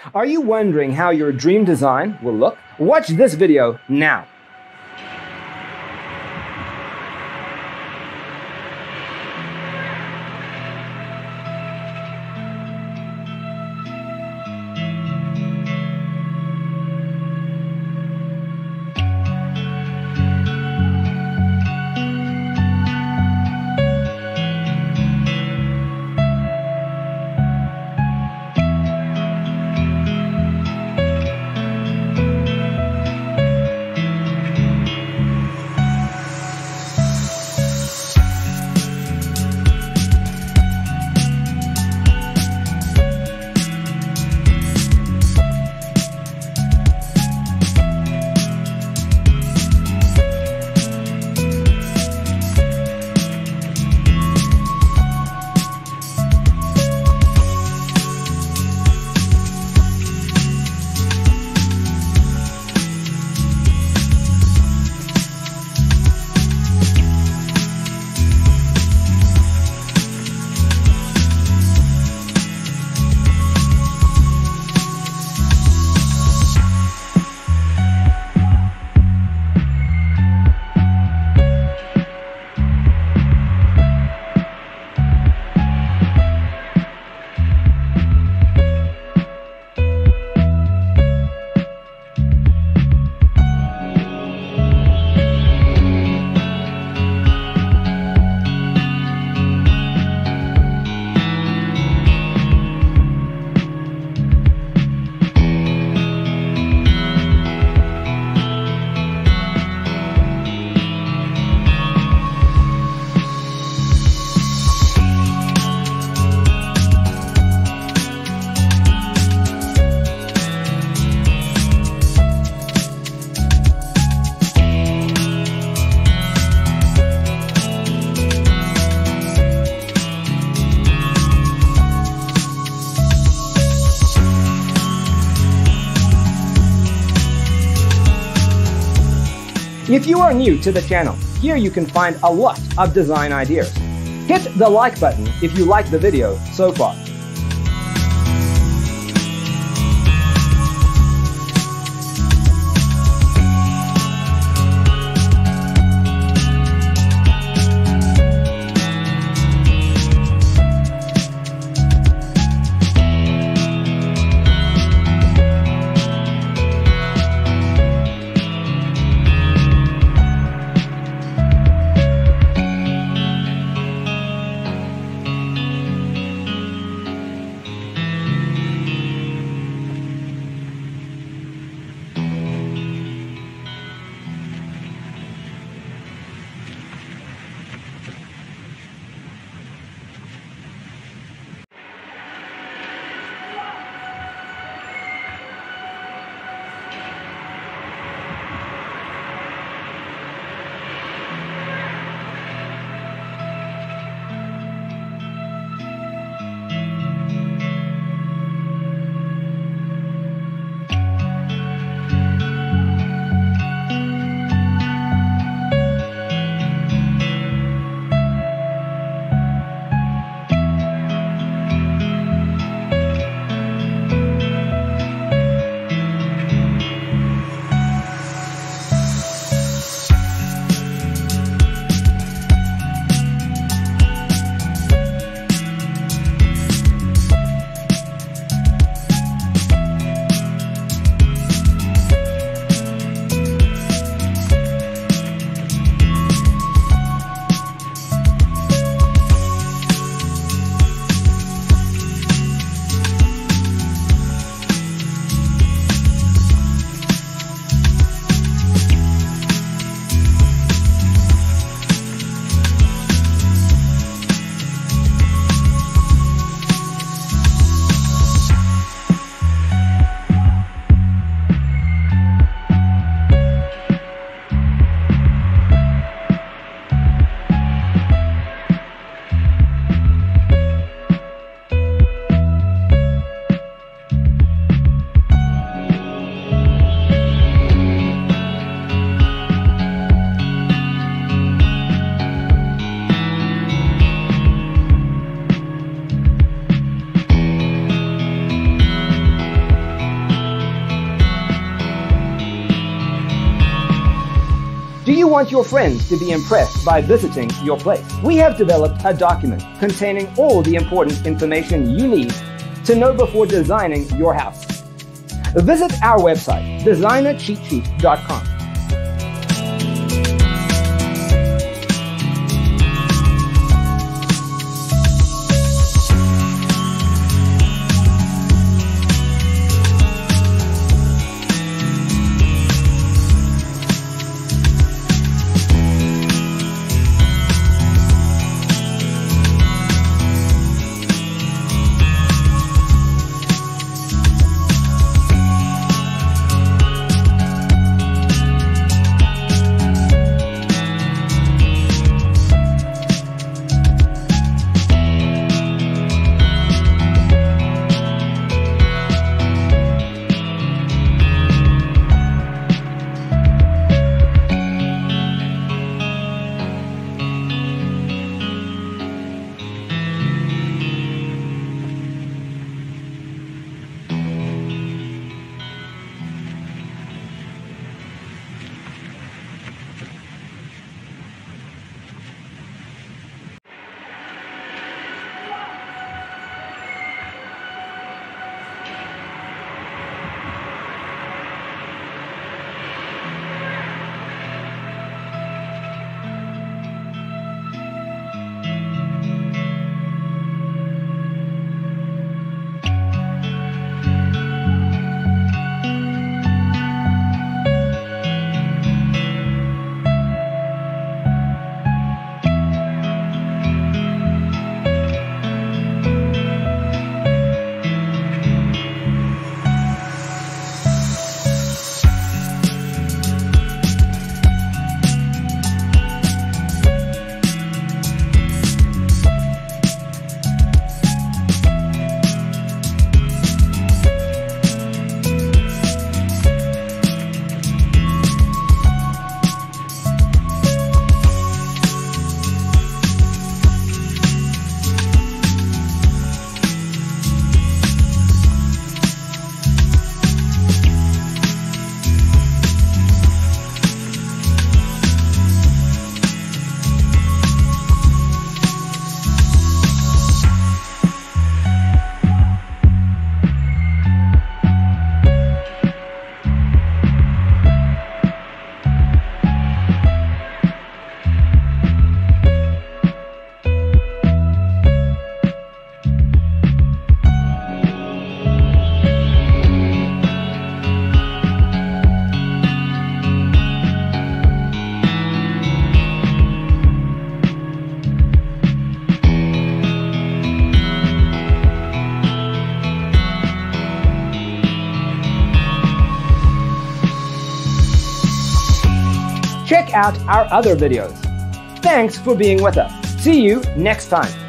Are you wondering how your dream design will look? Watch this video now. If you are new to the channel, here you can find a lot of design ideas. Hit the like button if you like the video so far. You want your friends to be impressed by visiting your place. We have developed a document containing all the important information you need to know before designing your house. Visit our website, designercheatsheet.com. Check out our other videos. Thanks for being with us. See you next time.